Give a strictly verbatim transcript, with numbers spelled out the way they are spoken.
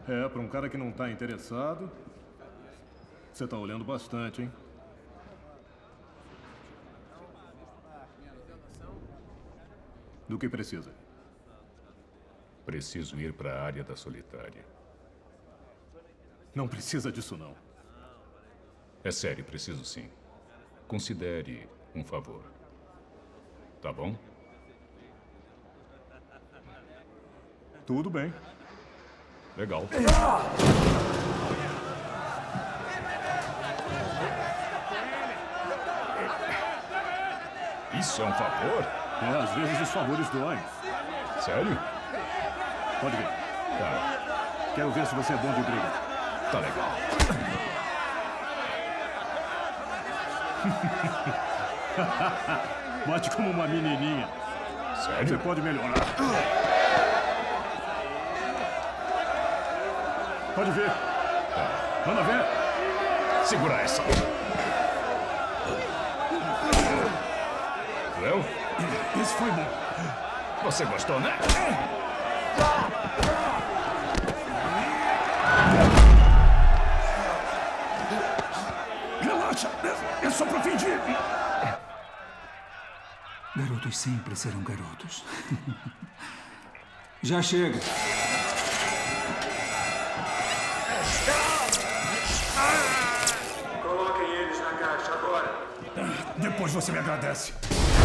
É, para um cara que não tá interessado, você tá olhando bastante, hein? Do que precisa? Preciso ir para a área da solitária. Não precisa disso, não. É sério, preciso sim. Considere um favor. Tá bom? Tudo bem. Legal. Isso é um favor? É, às vezes os favores doem. Sério? Pode ver. Tá. Quero ver se você é bom de briga. Tá legal. Bate como uma menininha. Sério? Você pode melhorar. Pode ver. Manda ver. Segura essa. Léo? Isso foi bom. Você gostou, né? Relaxa. É só pra fingir. Garotos sempre serão garotos. Já chega. Coloquem eles na caixa agora. Depois você me agradece.